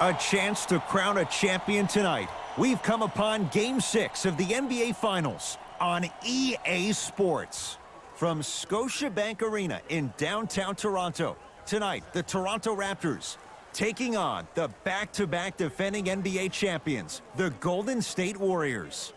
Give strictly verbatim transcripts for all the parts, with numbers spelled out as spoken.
A chance to crown a champion tonight. We've come upon Game six of the N B A Finals on E A Sports. From Scotiabank Arena in downtown Toronto, tonight the Toronto Raptors taking on the back-to-back defending N B A champions, the Golden State Warriors.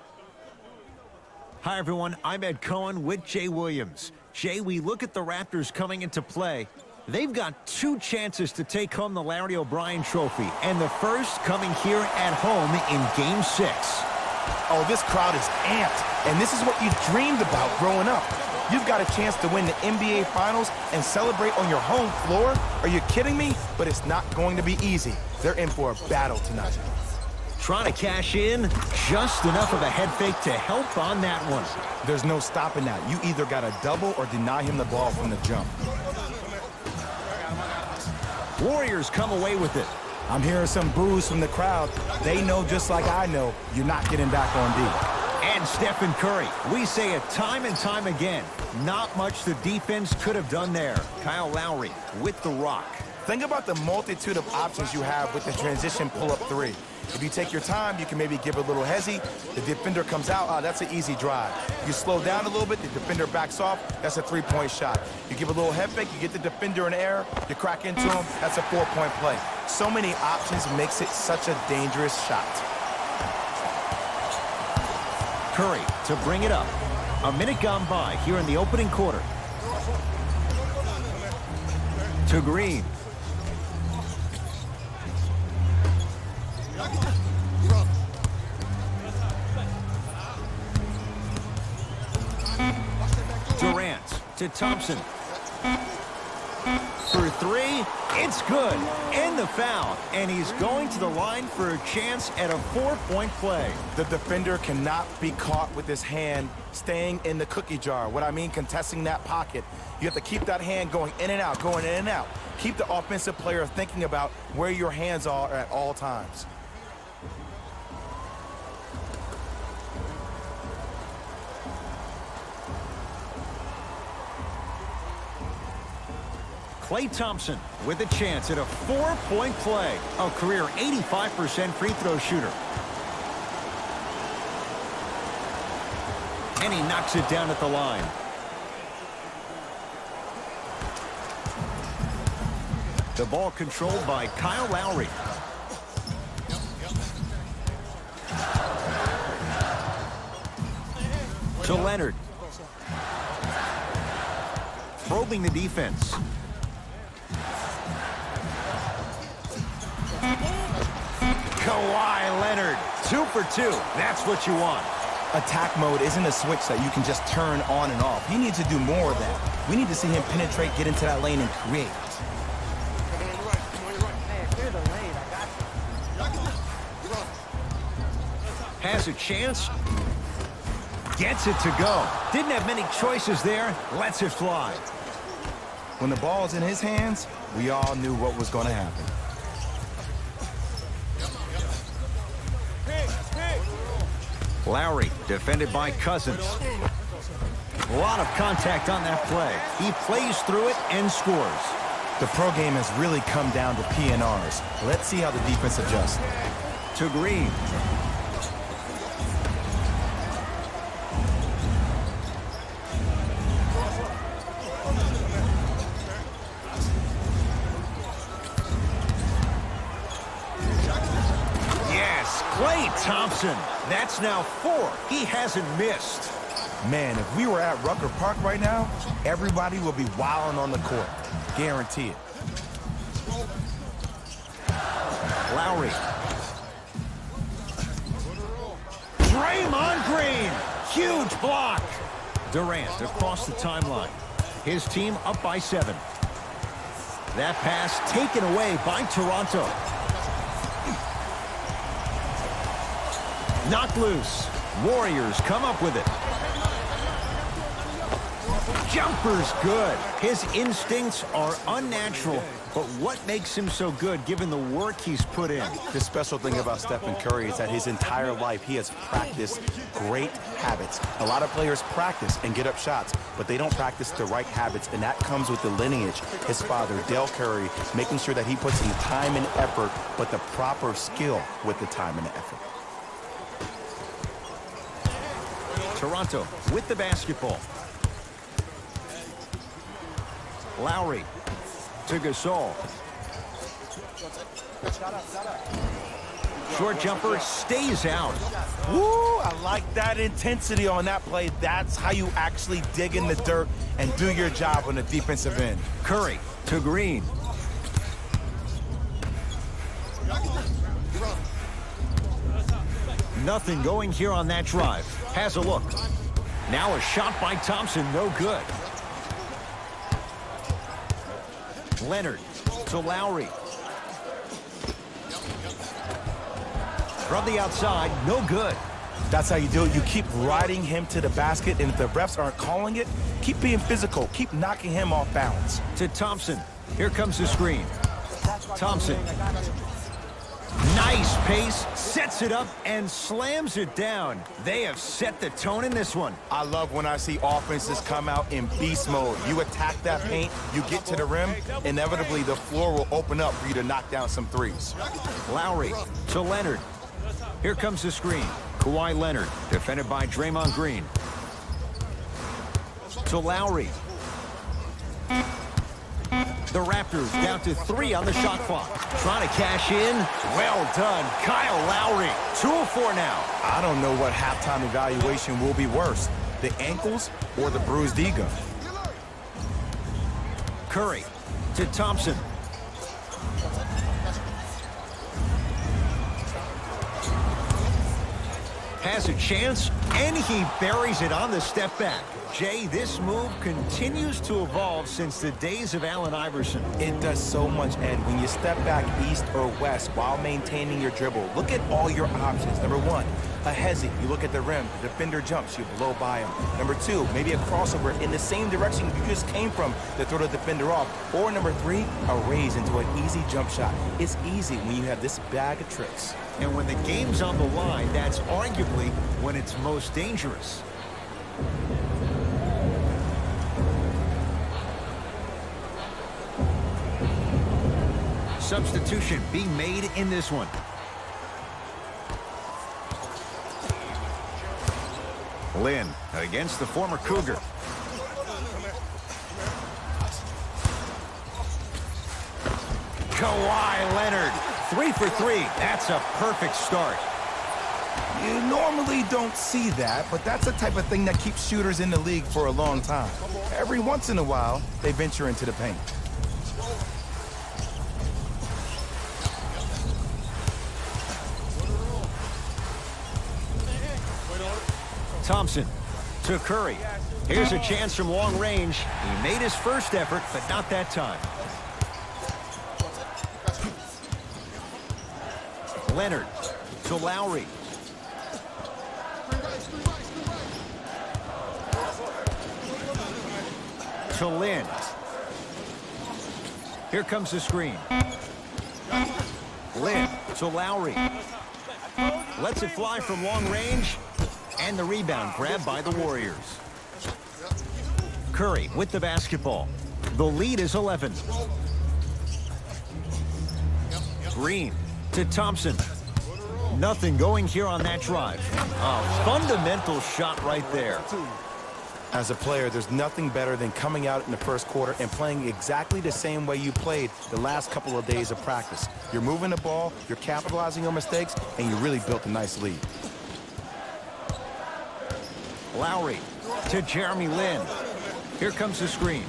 Hi everyone, I'm Ed Cohen with Jay Williams. Jay, we look at the Raptors coming into play. They've got two chances to take home the Larry O'Brien Trophy, and the first coming here at home in Game six. Oh, this crowd is amped, and this is what you dreamed about growing up. You've got a chance to win the N B A Finals and celebrate on your home floor? Are you kidding me? But it's not going to be easy. They're in for a battle tonight. Trying to cash in, just enough of a head fake to help on that one. There's no stopping that. You either got to double or deny him the ball from the jump. Warriors come away with it. I'm hearing some boos from the crowd. They know just like I know, you're not getting back on D. And Stephen Curry. We say it time and time again. Not much the defense could have done there. Kyle Lowry with the rock. Think about the multitude of options you have with the transition pull-up three. If you take your time, you can maybe give a little hezzy. The defender comes out, oh, that's an easy drive. You slow down a little bit, the defender backs off, that's a three-point shot. You give a little head fake, you get the defender in air, you crack into him, that's a four-point play. So many options makes it such a dangerous shot. Curry to bring it up. A minute gone by here in the opening quarter. To Green. Durant to Thompson. For three, it's good. And the foul. And he's going to the line for a chance at a four-point play. The defender cannot be caught with his hand staying in the cookie jar. What I mean, contesting that pocket. You have to keep that hand going in and out, going in and out. Keep the offensive player thinking about where your hands are at all times. Klay Thompson with a chance at a four-point play. A career eighty-five percent free throw shooter. And he knocks it down at the line. The ball controlled by Kyle Lowry. To Leonard. Probing the defense. Kawhi Leonard, two for two. That's what you want. Attack mode isn't a switch that you can just turn on and off. He needs to do more of that. We need to see him penetrate, get into that lane, and create. Has a chance. Gets it to go. Didn't have many choices there. Lets it fly. When the ball's in his hands, we all knew what was going to happen. Lowry, defended by Cousins. A lot of contact on that play. He plays through it and scores. The pro game has really come down to P N Rs. Let's see how the defense adjusts. To Green. Yes, Klay Thompson. That's now four. He hasn't missed. Man, if we were at Rucker Park right now, everybody would be wilding on the court. Guarantee it. Lowry. Draymond Green. Huge block. Durant across the timeline. His team up by seven. That pass taken away by Toronto. Knocked loose. Warriors come up with it. Jumper's good. His instincts are unnatural, But what makes him so good given the work he's put in? The special thing about Stephen Curry is that his entire life he has practiced great habits. A lot of players practice and get up shots, but they don't practice the right habits, and that comes with the lineage. His father, Dell Curry, making sure that he puts in the time and effort, but the proper skill with the time and the effort. Toronto with the basketball. Lowry to Gasol. Short jumper stays out. Woo, I like that intensity on that play. That's how you actually dig in the dirt and do your job on the defensive end. Curry to Green. Nothing going here on that drive. Has a look. Now a shot by Thompson, no good. Leonard to Lowry. From the outside, no good. That's how you do it. You keep riding him to the basket, and if the refs aren't calling it, keep being physical. Keep knocking him off balance. To Thompson. Here comes the screen. Thompson. Nice pace, sets it up, and slams it down. They have set the tone in this one. I love when I see offenses come out in beast mode. You attack that paint, you get to the rim, inevitably the floor will open up for you to knock down some threes. Lowry to Leonard. Here comes the screen. Kawhi Leonard, defended by Draymond Green. To Lowry. The Raptors down to three on the shot clock. Trying to cash in. Well done, Kyle Lowry. two of four now. I don't know what halftime evaluation will be worse, the ankles or the bruised ego. Curry to Thompson. Has a chance, and he buries it on the step back. Jay, this move continues to evolve since the days of Allen Iverson. It does so much, Ed. When you step back east or west while maintaining your dribble, look at all your options. Number one, a hezi. You look at the rim. The defender jumps. You blow by him. Number two, maybe a crossover in the same direction you just came from to throw the defender off. Or number three, a raise into an easy jump shot. It's easy when you have this bag of tricks. And when the game's on the line, that's arguably when it's most dangerous. Substitution being made in this one. Lynn against the former Cougar. Kawhi Leonard, three for three. That's a perfect start. You normally don't see that, but that's the type of thing that keeps shooters in the league for a long time. Every once in a while, they venture into the paint. Thompson to Curry. Here's a chance from long range. He made his first effort, but not that time. Leonard to Lowry. To Lynn. Here comes the screen. Lynn to Lowry. Lets it fly from long range. And the rebound grabbed by the Warriors. Curry with the basketball. The lead is eleven. Green to Thompson. Nothing going here on that drive. A fundamental shot right there. As a player, there's nothing better than coming out in the first quarter and playing exactly the same way you played the last couple of days of practice. You're moving the ball, you're capitalizing on mistakes, and you really built a nice lead. Lowry to Jeremy Lin. Here comes the screen.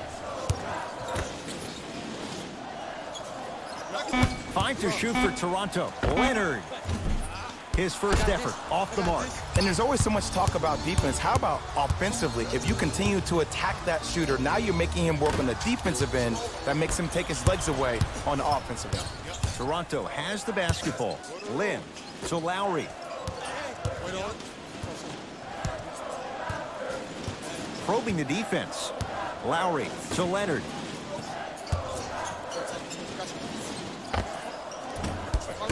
Five to shoot for Toronto. Leonard. His first effort off the mark. And there's always so much talk about defense. How about offensively? If you continue to attack that shooter, now you're making him work on the defensive end. That makes him take his legs away on the offensive end. Toronto has the basketball. Lin to Lowry. Probing the defense. Lowry to Leonard.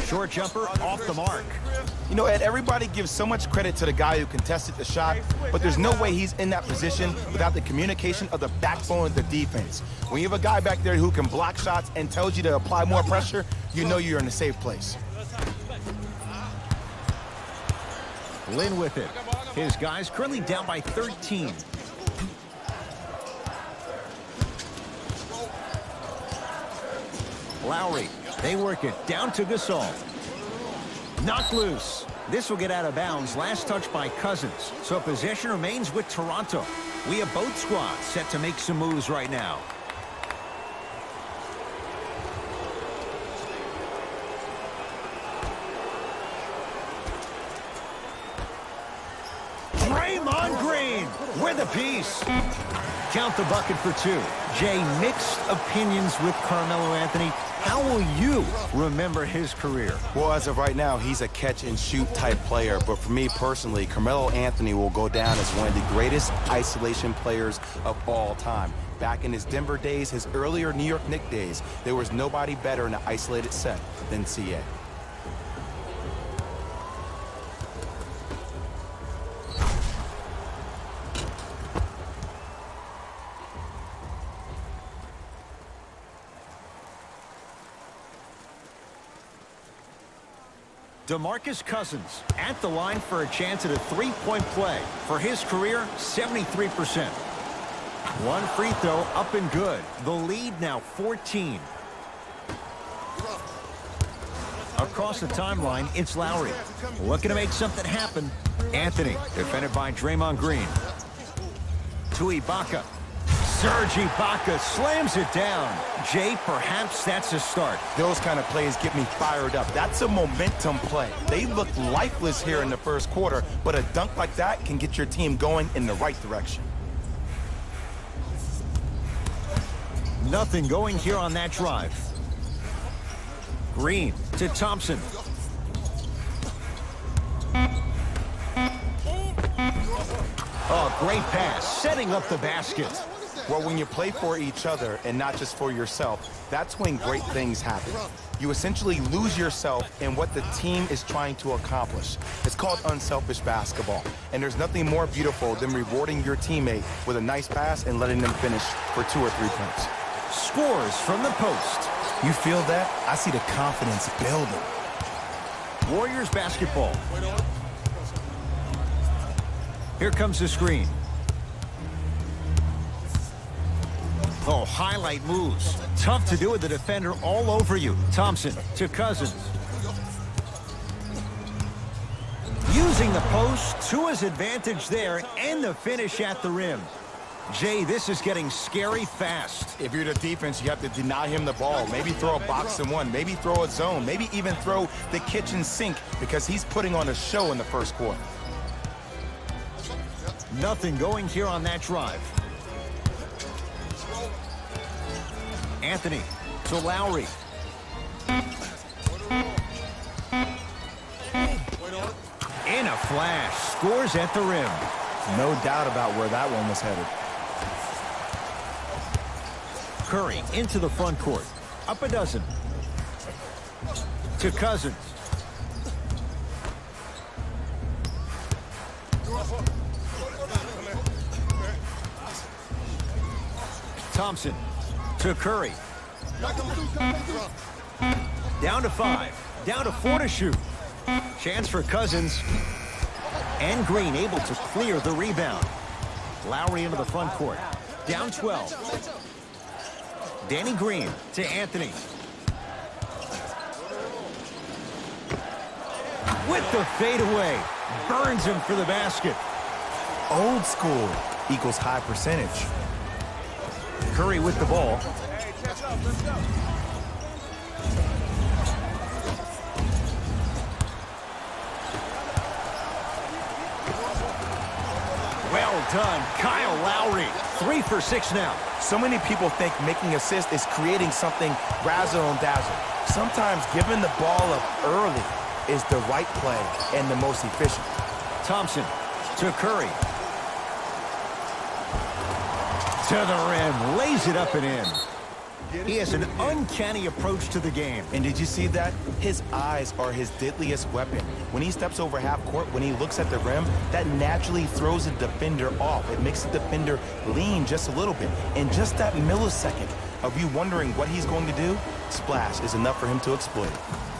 Short jumper off the mark. You know, Ed, everybody gives so much credit to the guy who contested the shot, but there's no way he's in that position without the communication of the backbone of the defense. When you have a guy back there who can block shots and tells you to apply more pressure, you know you're in a safe place. Lynn with it. His guys currently down by thirteen. Lowry, they work it down to Gasol. Knocked loose. This will get out of bounds. Last touch by Cousins. So possession remains with Toronto. We have both squads set to make some moves right now. Draymond Green with a piece. Count the bucket for two. Jay, mixed opinions with Carmelo Anthony. How will you remember his career? Well, as of right now, he's a catch-and-shoot type player. But for me personally, Carmelo Anthony will go down as one of the greatest isolation players of all time. Back in his Denver days, his earlier New York Knicks days, there was nobody better in an isolated set than C A. DeMarcus Cousins at the line for a chance at a three-point play. For his career, seventy-three percent. One free throw up and good. The lead now fourteen. Across the timeline, it's Lowry. Looking to make something happen. Anthony, defended by Draymond Green. To Ibaka. Serge Ibaka slams it down. Jay, perhaps that's a start. Those kind of plays get me fired up. That's a momentum play. They look lifeless here in the first quarter, but a dunk like that can get your team going in the right direction. Nothing going here on that drive. Green to Thompson. Oh, great pass, setting up the basket. Well, when you play for each other and not just for yourself, that's when great things happen. You essentially lose yourself in what the team is trying to accomplish. It's called unselfish basketball. And there's nothing more beautiful than rewarding your teammate with a nice pass and letting them finish for two or three points. Scores from the post. You feel that? I see the confidence building. Warriors basketball. Here comes the screen. Oh, highlight moves. Tough to do with the defender all over you. Thompson to Cousins. Using the post to his advantage there and the finish at the rim. Jay, this is getting scary fast. If you're the defense, you have to deny him the ball. Maybe throw a box and one. Maybe throw a zone. Maybe even throw the kitchen sink because he's putting on a show in the first quarter. Nothing going here on that drive. Anthony to Lowry. In a flash, scores at the rim. No doubt about where that one was headed. Curry into the front court. Up a dozen. To Cousins. Thompson to Curry. Down to five. Down to four to shoot. Chance for Cousins. And Green able to clear the rebound. Lowry into the front court. Down twelve. Danny Green to Anthony. With the fadeaway. Burns him for the basket. Old school equals high percentage. Curry with the ball. Well done, Kyle Lowry. Three for six now. So many people think making assists is creating something razzle and dazzle. Sometimes giving the ball up early is the right play and the most efficient. Thompson to Curry. To the rim, lays it up and in. He has an uncanny approach to the game. And did you see that? His eyes are his deadliest weapon. When he steps over half court, when he looks at the rim, that naturally throws the defender off. It makes the defender lean just a little bit. And just that millisecond of you wondering what he's going to do, splash is enough for him to exploit.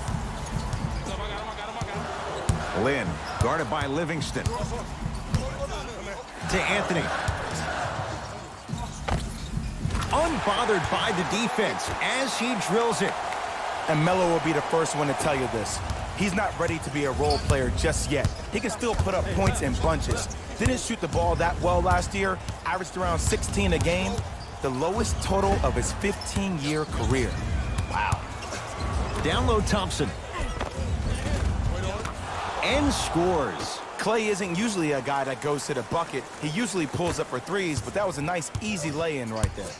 Lin, guarded by Livingston. To Anthony. Unbothered by the defense as he drills it. And Melo will be the first one to tell you this. He's not ready to be a role player just yet. He can still put up points in bunches. Didn't shoot the ball that well last year, averaged around sixteen a game, the lowest total of his fifteen-year career. Wow. Down low Thompson. And scores. Clay isn't usually a guy that goes to the bucket. He usually pulls up for threes, but that was a nice, easy lay-in right there.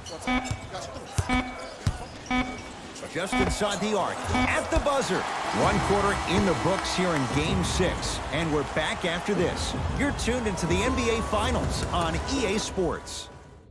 Just inside the arc, at the buzzer. One quarter in the books here in Game six. And we're back after this. You're tuned into the N B A Finals on E A Sports.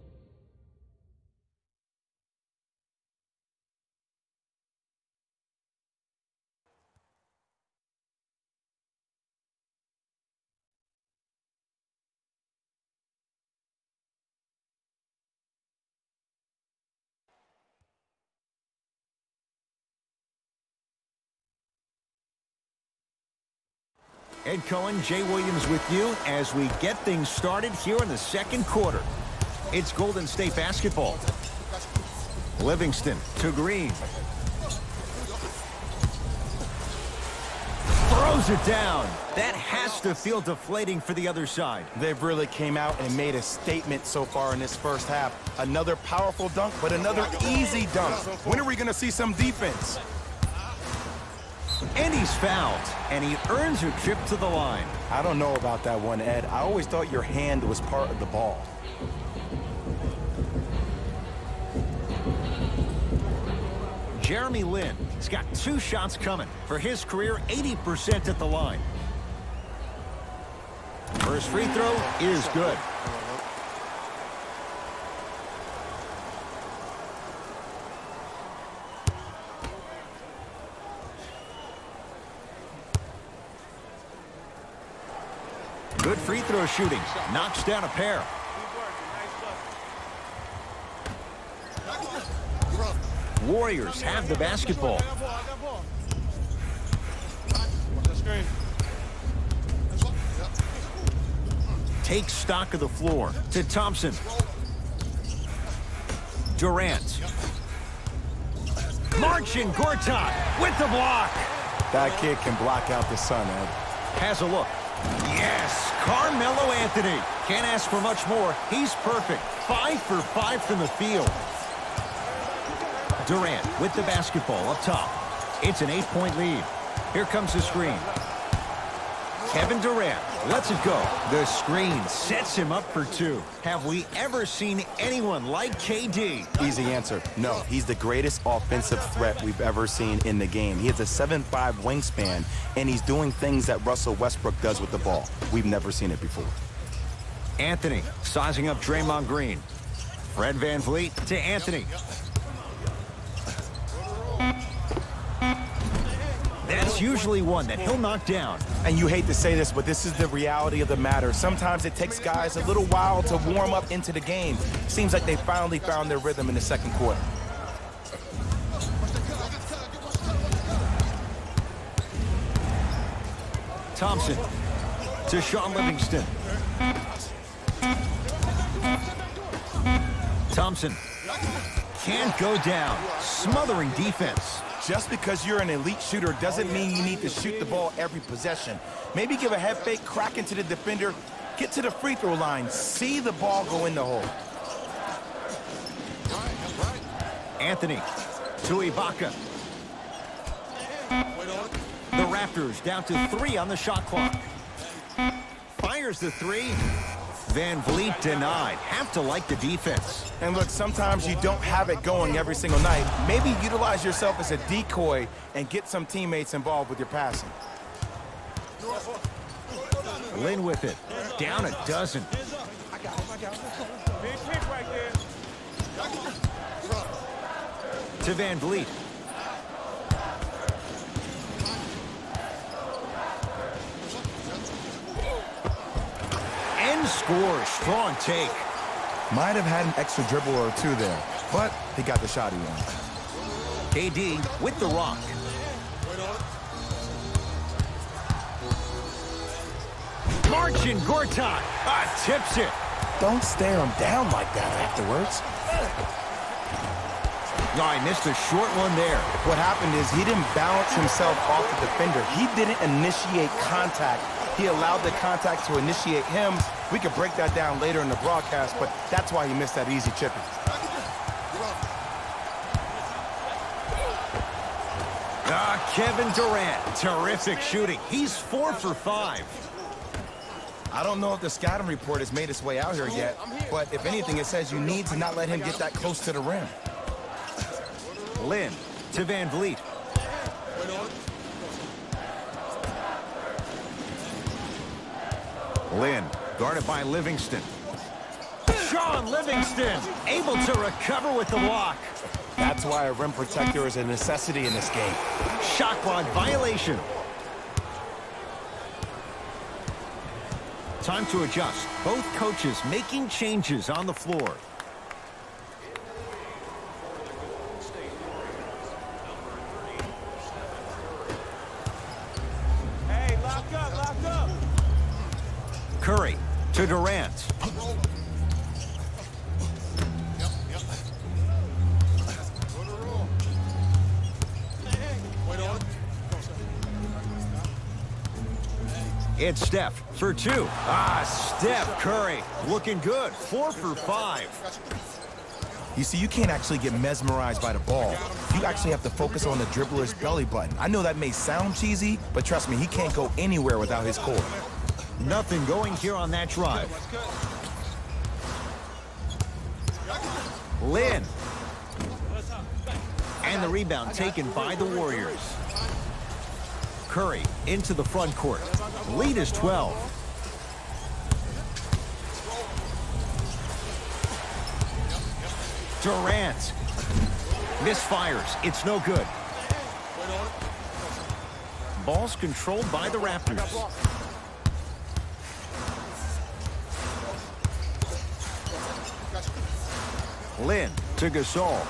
Ed Cohen, Jay Williams with you as we get things started here in the second quarter. It's Golden State basketball. Livingston to Green. Throws it down. That has to feel deflating for the other side. They've really came out and made a statement so far in this first half. Another powerful dunk, but another easy dunk. When are we going to see some defense? And he's fouled, and he earns a trip to the line. I don't know about that one, Ed. I always thought your hand was part of the ball. Jeremy Lin has got two shots coming. For his career, eighty percent at the line. First free throw is good. Good free throw shooting. Knocks down a pair. Warriors have the basketball. Takes stock of the floor to Thompson. Durant. Marcin Gortat with the block. That kid can block out the sun, Ed. Has a look. Yes, Carmelo Anthony. Can't ask for much more. He's perfect. Five for five from the field. Durant with the basketball up top. It's an eight-point lead. Here comes the screen. Kevin Durant lets it go. The screen sets him up for two. Have we ever seen anyone like K D? Easy answer. No, he's the greatest offensive threat we've ever seen in the game. He has a seven five wingspan, and he's doing things that Russell Westbrook does with the ball. We've never seen it before. Anthony sizing up Draymond Green. Fred VanVleet to Anthony. That's usually one that he'll knock down. And you hate to say this, but this is the reality of the matter. Sometimes it takes guys a little while to warm up into the game. Seems like they finally found their rhythm in the second quarter. Thompson to Shaun Livingston. Thompson can't go down. Smothering defense. Just because you're an elite shooter doesn't mean you need to shoot the ball every possession. Maybe give a head fake, crack into the defender, get to the free throw line, see the ball go in the hole. Anthony to Ibaka. The Raptors down to three on the shot clock. Fires the three. VanVleet denied. Have to like the defense. And look, sometimes you don't have it going every single night. Maybe utilize yourself as a decoy and get some teammates involved with your passing. Lin with it. Down a dozen. to Van Vliet. And scores. Strong take. Might have had an extra dribble or two there, but he got the shot he wanted. K D with the rock. Marcin Gortat ah, tips it. Don't stare him down like that afterwards. No, I missed a short one there. What happened is he didn't balance himself off the defender. He didn't initiate contact. He allowed the contact to initiate him. We could break that down later in the broadcast, but that's why he missed that easy chipping. Ah, Kevin Durant, terrific shooting. He's four for five. I don't know if the scouting report has made its way out here yet, but if anything, it says you need to not let him get that close to the rim. Lin to Van Vliet. Lin, guarded by Livingston. Shaun Livingston, able to recover with the block. That's why a rim protector is a necessity in this game. Shot clock violation. Time to adjust. Both coaches making changes on the floor. Hey, lock up, lock up. Curry to Durant. It's Steph for two. Ah, Steph Curry looking good. Four for five. You see, you can't actually get mesmerized by the ball. You actually have to focus on the dribbler's belly button. I know that may sound cheesy, but trust me, he can't go anywhere without his core. Nothing going here on that drive. Lin. And the rebound taken by the Warriors. Curry into the front court. Lead is twelve. Durant. Misfires. It's no good. Ball's controlled by the Raptors. Lin to Gasol.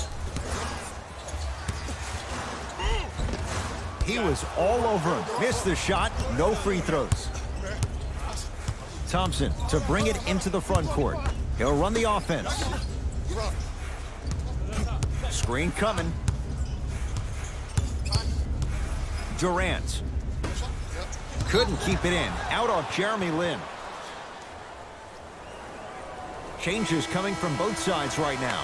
He was all over him. Missed the shot. No free throws. Thompson to bring it into the front court. He'll run the offense. Screen coming. Durant. Couldn't keep it in. Out off Jeremy Lin. Changes coming from both sides right now.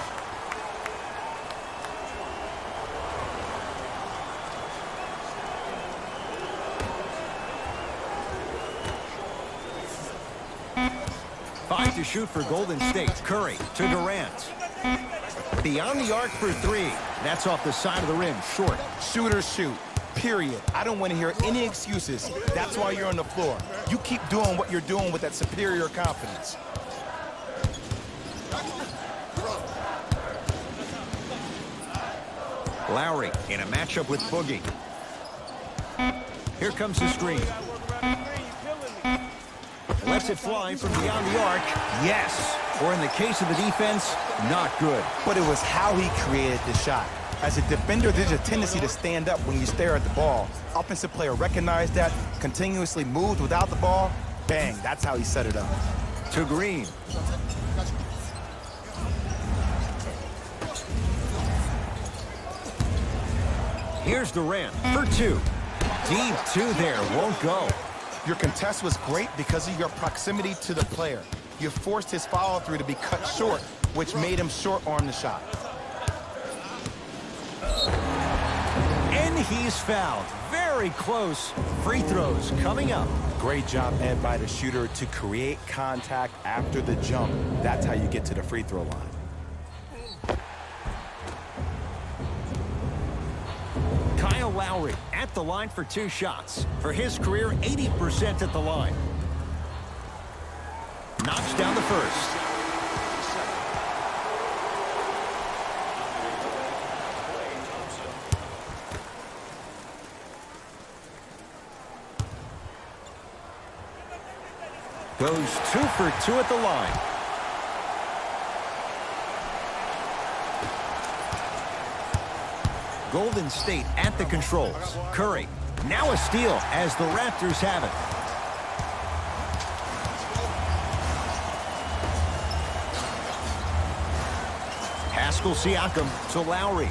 Five to shoot for Golden State. Curry to Durant. Beyond the arc for three. That's off the side of the rim. Short. Shooters shoot. Period. I don't want to hear any excuses. That's why you're on the floor. You keep doing what you're doing with that superior confidence. Lowry in a matchup with Boogie. Here comes the screen. Lets it fly from beyond the arc. Yes. Or in the case of the defense, not good. But it was how he created the shot. As a defender, there's a tendency to stand up when you stare at the ball. Offensive player recognized that, continuously moved without the ball. Bang, that's how he set it up. To Green. Here's Durant for two. Deep two there, won't go. Your contest was great because of your proximity to the player. You forced his follow-through to be cut short, which made him short-arm the shot. And he's fouled. Very close. Free throws coming up. Great job, Ed, by the shooter to create contact after the jump. That's how you get to the free throw line. Kyle Lowry at the line for two shots. For his career, eighty percent at the line. Knocks down the first. Goes two for two at the line. Golden State at the controls. Curry, now a steal as the Raptors have it. Pascal Siakam to Lowry.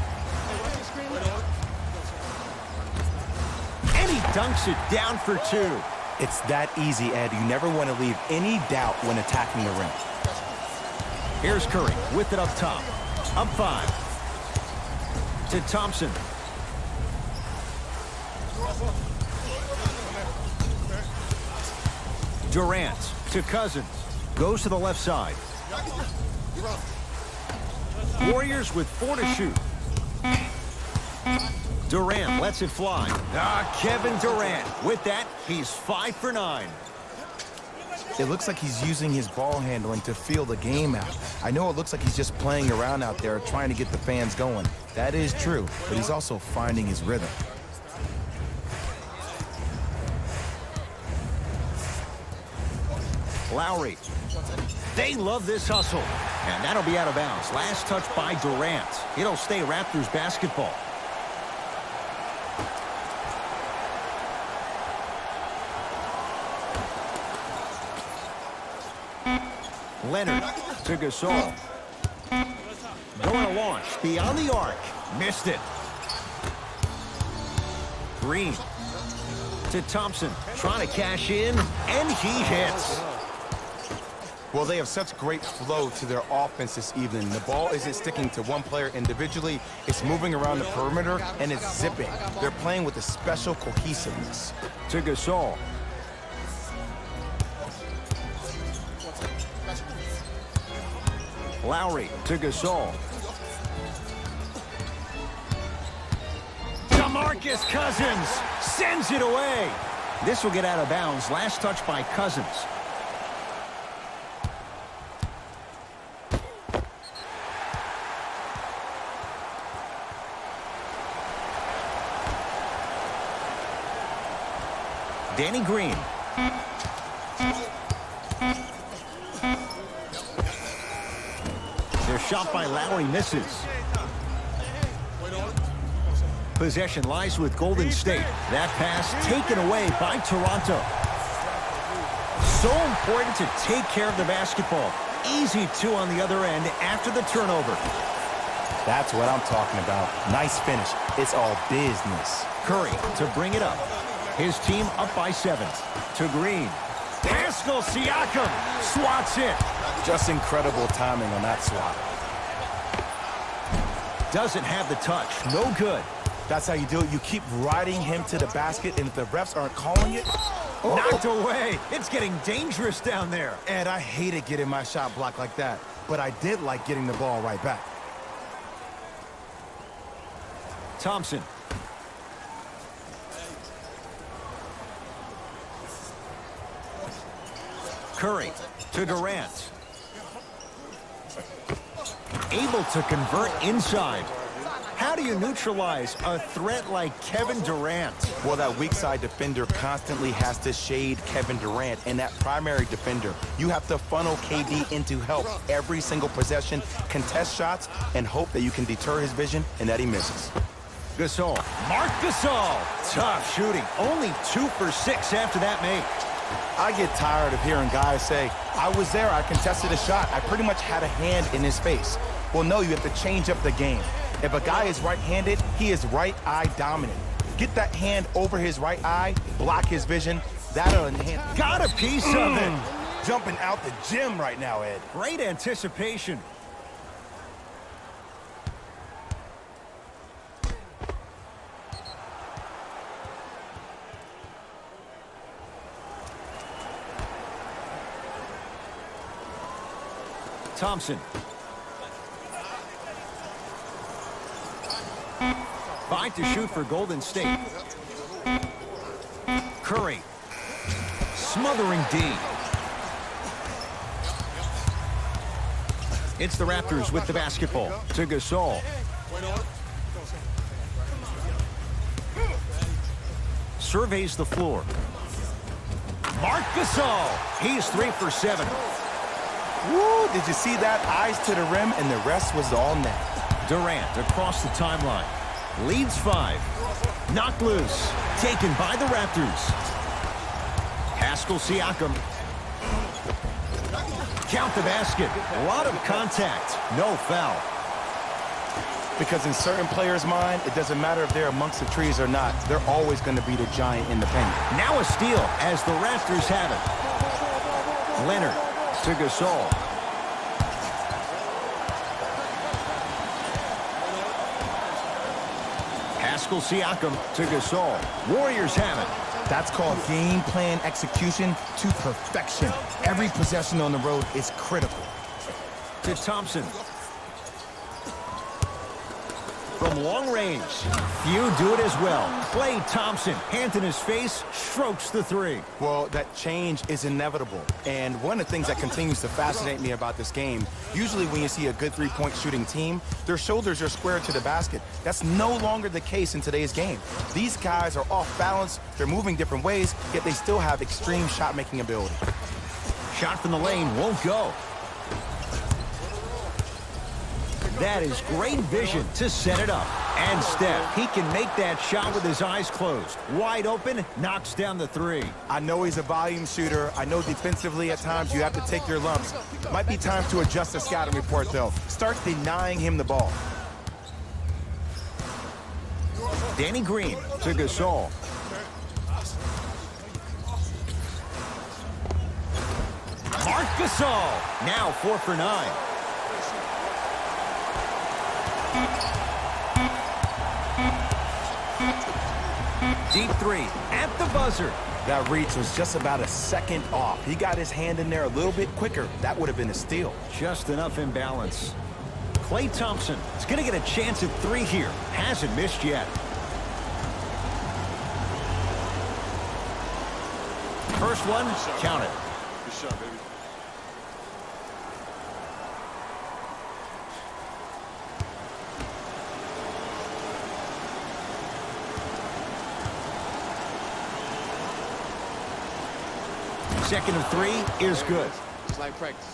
And he dunks it down for two. It's that easy, Ed. You never want to leave any doubt when attacking the rim. Here's Curry with it up top. Up five. To Thompson. Durant to Cousins. Goes to the left side. Warriors with four to shoot. Durant lets it fly. Ah, Kevin Durant. With that, he's five for nine. It looks like he's using his ball handling to feel the game out. I know it looks like he's just playing around out there trying to get the fans going. That is true, but he's also finding his rhythm. Lowry. They love this hustle. And that'll be out of bounds. Last touch by Durant. It'll stay Raptors basketball. Leonard to Gasol. Going to launch beyond the arc. Missed it. Green to Thompson. Trying to cash in. And he hits. Well, they have such great flow to their offense this evening. The ball isn't sticking to one player individually. It's moving around the perimeter, and it's zipping. They're playing with a special cohesiveness. To Gasol. Lowry to Gasol. DeMarcus Cousins sends it away. This will get out of bounds. Last touch by Cousins. Danny Green. Their shot by Lowry misses. Possession lies with Golden State. That pass taken away by Toronto. So important to take care of the basketball. Easy two on the other end after the turnover. That's what I'm talking about. Nice finish. It's all business. Curry to bring it up. His team up by seven. To Green. Pascal Siakam swats it. Just incredible timing on that swat. Doesn't have the touch. No good. That's how you do it. You keep riding him to the basket, and if the refs aren't calling it... Oh. Knocked away. It's getting dangerous down there. And I hated getting my shot blocked like that, but I did like getting the ball right back. Thompson. Curry to Durant. Able to convert inside. How do you neutralize a threat like Kevin Durant? Well, that weak side defender constantly has to shade Kevin Durant, and that primary defender, you have to funnel K D into help every single possession, contest shots, and hope that you can deter his vision and that he misses. Gasol. Marc Gasol. Tough shooting. Only two for six after that make. I get tired of hearing guys say, I was there, I contested a shot, I pretty much had a hand in his face. Well, no, you have to change up the game. If a guy is right-handed, he is right eye dominant. Get that hand over his right eye, block his vision, that'll enhance. Got a piece of it. Jumping out the gym right now, Ed. Great anticipation. Thompson. Five to shoot for Golden State. Curry. Smothering D. It's the Raptors with the basketball. To Gasol. Surveys the floor. Marc Gasol. He's three for seven. Woo, did you see that? Eyes to the rim, and the rest was all net. Durant across the timeline. Leads five. Knocked loose. Taken by the Raptors. Pascal Siakam. Count the basket. A lot of contact. No foul. Because in certain players' mind, it doesn't matter if they're amongst the trees or not. They're always going to be the giant in the paint. Now a steal as the Raptors have it. Leonard to Gasol. Pascal Siakam to Gasol. Warriors have it. That's called game plan execution to perfection. Every possession on the road is critical. To Thompson. From long range. Few do it as well. Klay Thompson, hand in his face, strokes the three. Well, that change is inevitable. And one of the things that continues to fascinate me about this game, usually when you see a good three-point shooting team, their shoulders are square to the basket. That's no longer the case in today's game. These guys are off balance, they're moving different ways, yet they still have extreme shot-making ability. Shot from the lane won't go. That is great vision to set it up. And Steph, he can make that shot with his eyes closed. Wide open, knocks down the three. I know he's a volume shooter. I know defensively at times you have to take your lumps. Might be time to adjust the scouting report, though. Start denying him the ball. Danny Green to Gasol. Marc Gasol, now four for nine. Deep three at the buzzer. That reach was just about a second off. He got his hand in there a little bit quicker. That would have been a steal. Just enough imbalance. Klay Thompson is going to get a chance at three here. Hasn't missed yet. First one, count it. Good shot, baby. Second of three is good. It's like practice.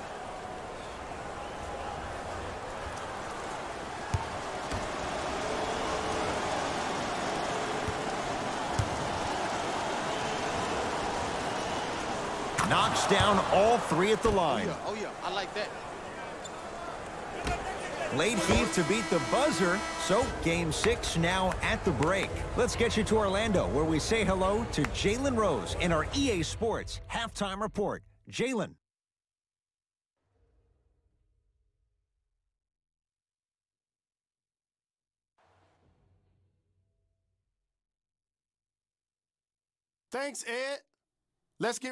Knocks down all three at the line. Oh, yeah. Oh, yeah. I like that. Late heave to beat the buzzer. So game six now at the break. Let's get you to Orlando, where we say hello to Jalen Rose in our E A Sports Halftime Report. Jalen. Thanks, Ed. Let's get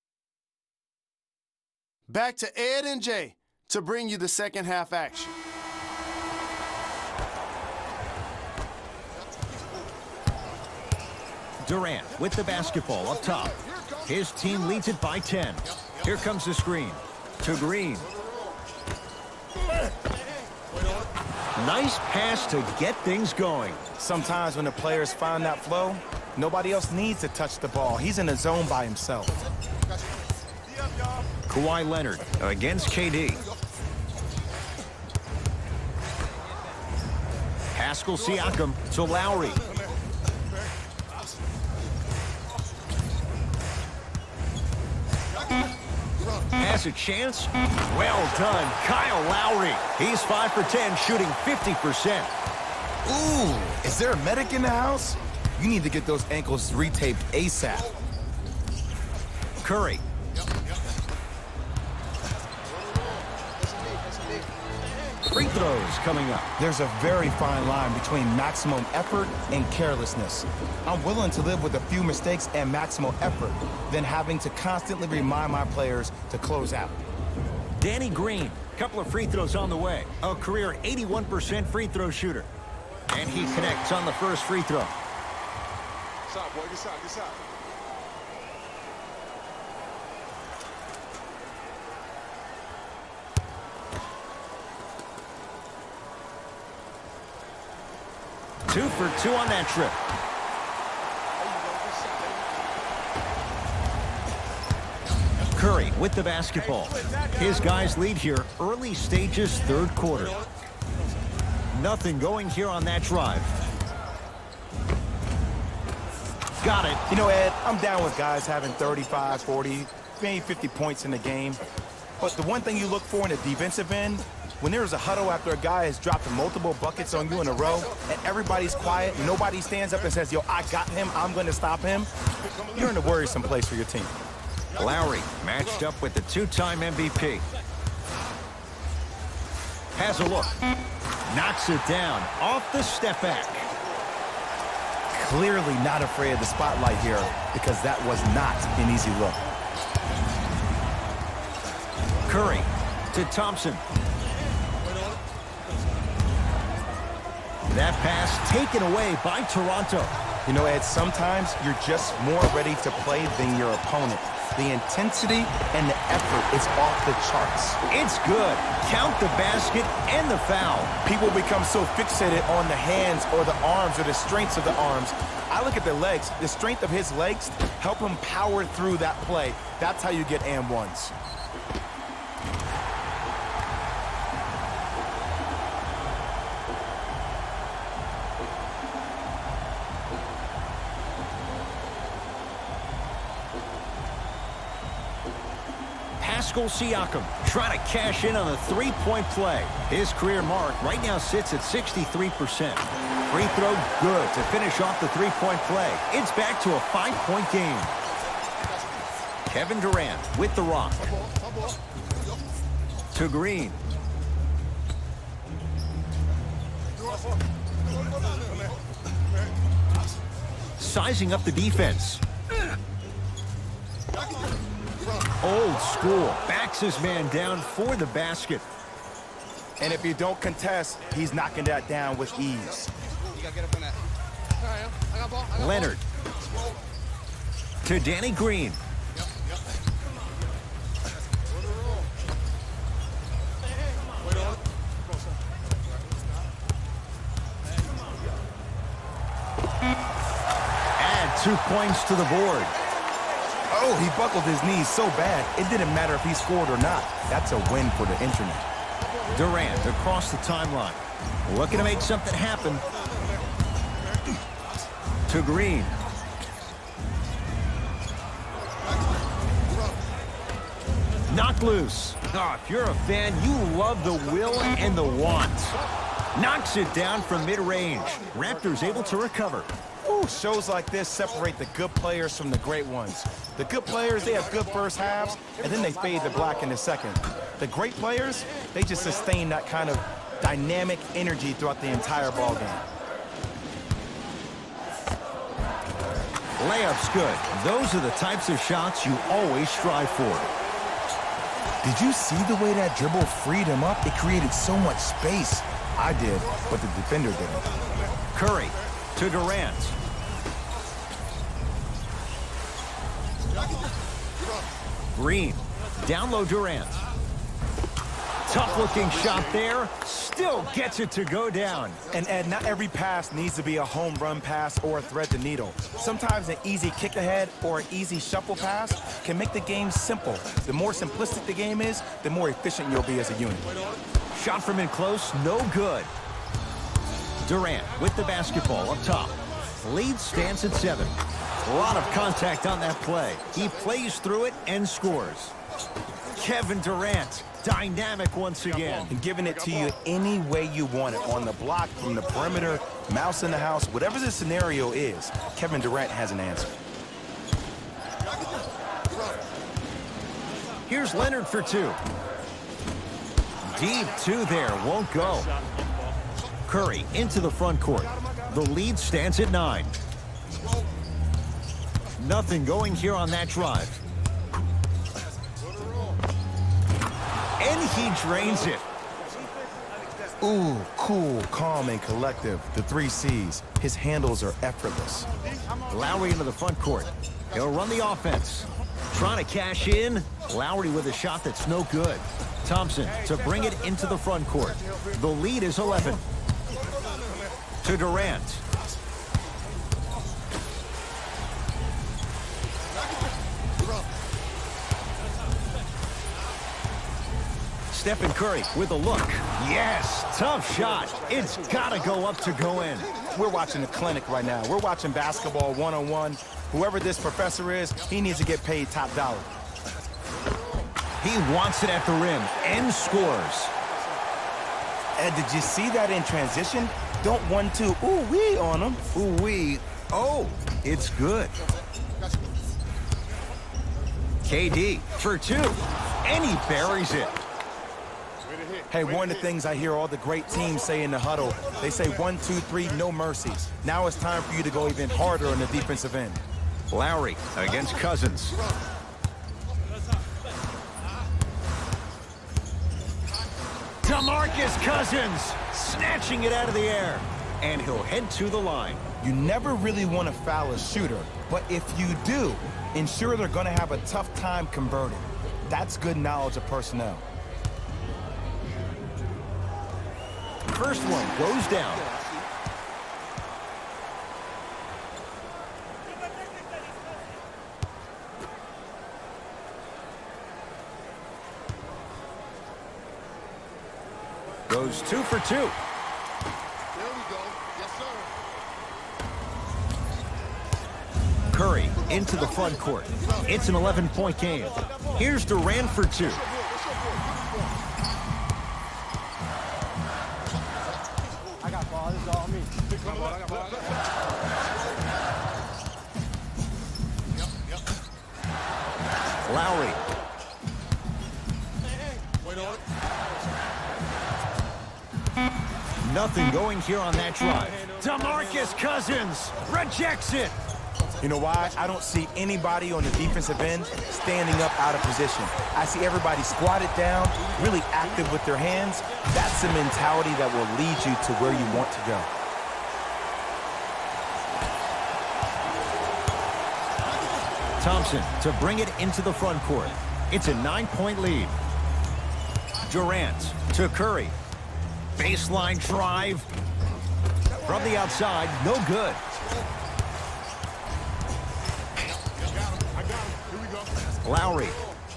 back to Ed and Jay to bring you the second half action. Durant with the basketball up top. His team leads it by ten. Here comes the screen to Green. Nice pass to get things going. Sometimes when the players find that flow, nobody else needs to touch the ball. He's in a zone by himself. Kawhi Leonard against K D. Pascal Siakam to Lowry. Has a chance. Well done, Kyle Lowry. He's five for ten, shooting fifty percent. Ooh, is there a medic in the house? You need to get those ankles retaped ASAP. Curry. Free throws coming up. There's a very fine line between maximum effort and carelessness. I'm willing to live with a few mistakes and maximal effort than having to constantly remind my players to close out. Danny Green, couple of free throws on the way. A career eighty-one percent free throw shooter. And he connects on the first free throw. Good shot, boy. Good shot. Good shot. Two for two on that trip. Curry with the basketball. His guys lead here early stages, third quarter. Nothing going here on that drive. Got it. You know, Ed, I'm down with guys having thirty-five, forty, maybe fifty points in the game. But the one thing you look for in a defensive end, when there's a huddle after a guy has dropped multiple buckets on you in a row, and everybody's quiet, nobody stands up and says, yo, I got him, I'm going to stop him, you're in a worrisome place for your team. Lowry matched up with the two-time M V P. Has a look. Knocks it down off the step back. Clearly not afraid of the spotlight here because that was not an easy look. Curry to Thompson. That pass taken away by Toronto. You know, Ed, sometimes you're just more ready to play than your opponent. The intensity and the effort is off the charts. It's good. Count the basket and the foul. People become so fixated on the hands or the arms or the strengths of the arms. I look at the legs. The strength of his legs help him power through that play. That's how you get and ones. Pascal Siakam trying to cash in on a three-point play. His career mark right now sits at sixty-three percent. Free throw good to finish off the three-point play. It's back to a five-point game. Kevin Durant with the rock. To Green. Sizing up the defense. Old school. Backs his man down for the basket. And if you don't contest, he's knocking that down with ease. Leonard. To Danny Green. Add two points to the board. Oh, he buckled his knees so bad, it didn't matter if he scored or not. That's a win for the internet. Durant across the timeline. Looking to make something happen. To Green. Knocked loose. Oh, if you're a fan, you love the will and the want. Knocks it down from mid-range. Raptors able to recover. Ooh, shows like this separate the good players from the great ones. The good players, they have good first halves, and then they fade to black in the second. The great players, they just sustain that kind of dynamic energy throughout the entire ball game. Layup's good. Those are the types of shots you always strive for. Did you see the way that dribble freed him up? It created so much space. I did, but the defender didn't. Curry to Durant. Green, down low Durant. Tough-looking shot there. Still gets it to go down. And Ed, not every pass needs to be a home run pass or thread the needle. Sometimes an easy kick ahead or an easy shuffle pass can make the game simple. The more simplistic the game is, the more efficient you'll be as a unit. Shot from in close, no good. Durant with the basketball up top. Lead stands at seven. A lot of contact on that play. He plays through it and scores. Kevin Durant, dynamic once again. And giving it to you any way you want it, on the block, from the perimeter, mouse in the house, whatever the scenario is, Kevin Durant has an answer. Here's Leonard for two. Deep two there, won't go. Curry into the front court. The lead stands at nine. Nothing going here on that drive. And he drains it. Ooh, cool, calm, and collective. The three C's. His handles are effortless. Lowry into the front court. He'll run the offense. Trying to cash in. Lowry with a shot that's no good. Thompson to bring it into the front court. The lead is eleven. To Durant. Stephen Curry with a look. Yes, tough shot. It's got to go up to go in. We're watching a clinic right now. We're watching basketball one-on-one. Whoever this professor is, he needs to get paid top dollar. He wants it at the rim and scores. Ed, did you see that in transition? Don't one, two, ooh-wee on him. Ooh-wee. Oh, it's good. K D for two, and he buries it. Hey, one of the things I hear all the great teams say in the huddle, they say one, two, three, no mercy. Now it's time for you to go even harder on the defensive end. Lowry against Cousins. DeMarcus Cousins snatching it out of the air, and he'll head to the line. You never really want to foul a shooter, but if you do, ensure they're going to have a tough time converting. That's good knowledge of personnel. First one goes down. Goes two for two. There we go. Yes, sir. Curry into the front court. It's an eleven point game. Here's Durant for two. I got ball. This is all me. Lowry. Nothing going here on that drive. DeMarcus Cousins rejects it. You know why? I don't see anybody on the defensive end standing up out of position. I see everybody squatted down, really active with their hands. That's the mentality that will lead you to where you want to go. Thompson to bring it into the front court. It's a nine-point lead. Durant to Curry. Baseline drive. From the outside, no good. Lowry.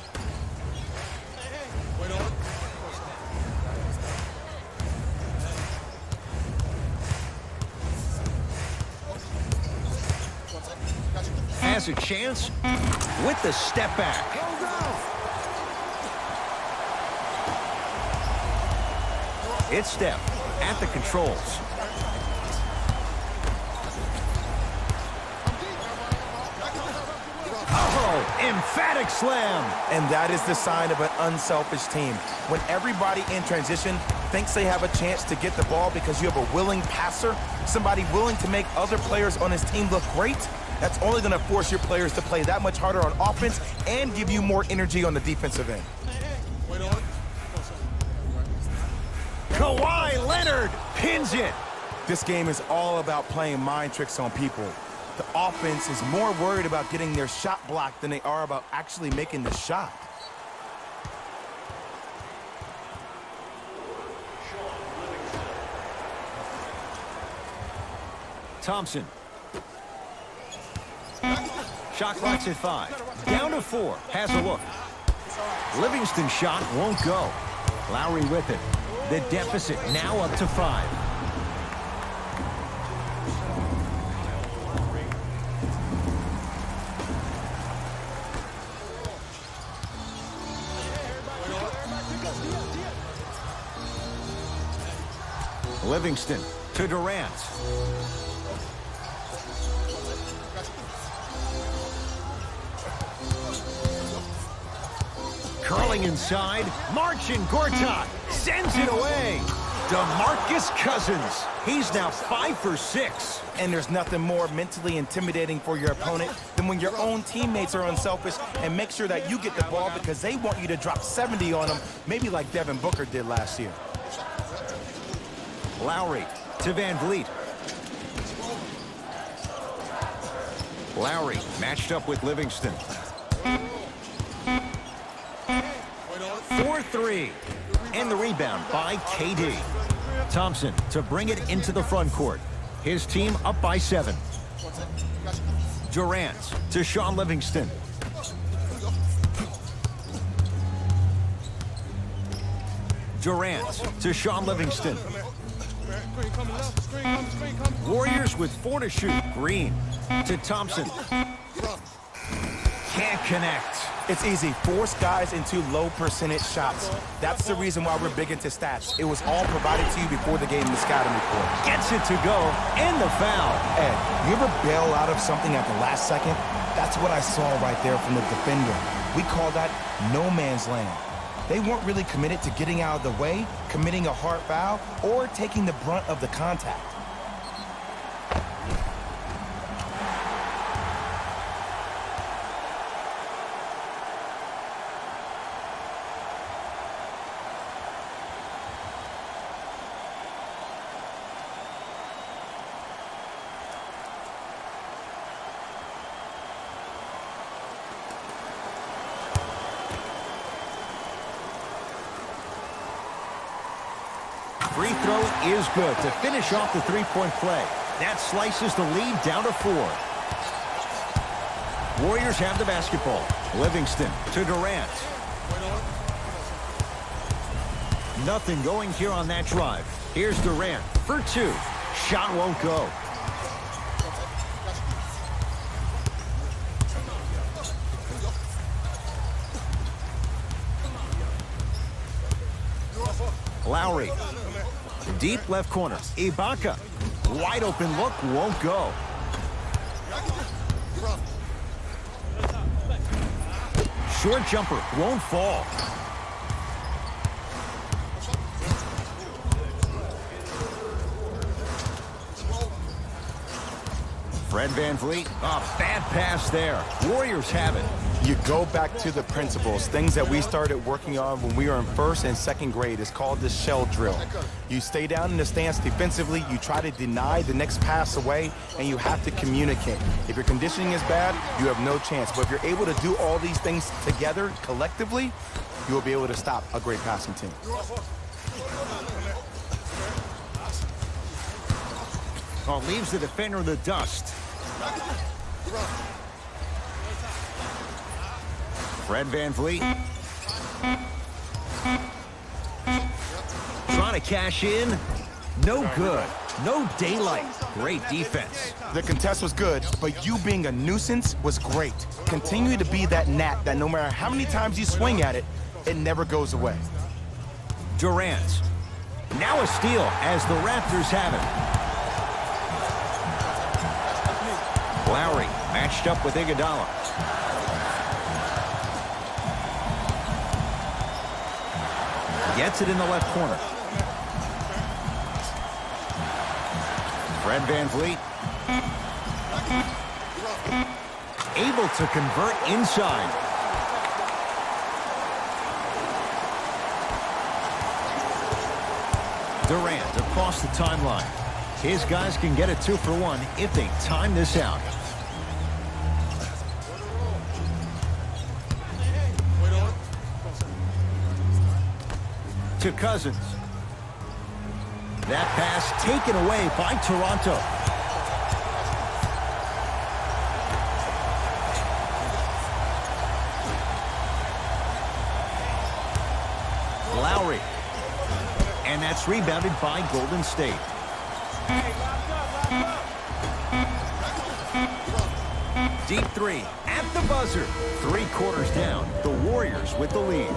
Has a chance with the step back. It's Steph at the controls. Oh, emphatic slam. And that is the sign of an unselfish team. When everybody in transition thinks they have a chance to get the ball because you have a willing passer, somebody willing to make other players on his team look great, that's only going to force your players to play that much harder on offense and give you more energy on the defensive end. Kawhi Leonard pins it. This game is all about playing mind tricks on people. The offense is more worried about getting their shot blocked than they are about actually making the shot. Thompson. Shot clock's at five. Down to four. Has a look. Livingston's shot won't go. Lowry with it. The deficit now up to five. Livingston to Durant. Curling inside, Marcin Gortat sends it away. DeMarcus Cousins, he's now five for six. And there's nothing more mentally intimidating for your opponent than when your own teammates are unselfish and make sure that you get the ball because they want you to drop seventy on them, maybe like Devin Booker did last year. Lowry to Van Vliet. Lowry matched up with Livingston. four three. And the rebound by K D. Thompson to bring it into the front court. His team up by seven. Durant to Shaun Livingston. Durant to Shaun Livingston. Warriors with four to shoot. Green to Thompson. Can't connect. It's easy. Force guys into low percentage shots. That's the reason why we're big into stats. It was all provided to you before the game in the scouting report. Gets it to go, and the foul. Ed, you ever bail out of something at the last second? That's what I saw right there from the defender. We call that no man's land. They weren't really committed to getting out of the way, committing a hard foul, or taking the brunt of the contact. Free throw is good to finish off the three-point play. That slices the lead down to four. Warriors have the basketball. Livingston to Durant. Nothing going here on that drive. Here's Durant for two. Shot won't go. Lowry. Deep left corner. Ibaka. Wide open look, won't go. Short jumper, won't fall. Fred VanVleet, a bad pass there. Warriors have it. You go back to the principles, things that we started working on when we were in first and second grade. It's called the shell drill. You stay down in the stance defensively, you try to deny the next pass away, and you have to communicate. If your conditioning is bad, you have no chance. But if you're able to do all these things together, collectively, you will be able to stop a great passing team. Oh, leaves the defender in the dust. Fred VanVleet. Trying to cash in. No good. No daylight. Great defense. The contest was good, but you being a nuisance was great. Continue to be that gnat that no matter how many times you swing at it, it never goes away. Durant. Now a steal as the Raptors have it. Lowry matched up with Iguodala. Gets it in the left corner. Fred VanVleet. Able to convert inside. Durant across the timeline. His guys can get a two for one if they time this out. To Cousins. That pass taken away by Toronto. Lowry. And that's rebounded by Golden State. Deep three at the buzzer. Three quarters down. The Warriors with the lead.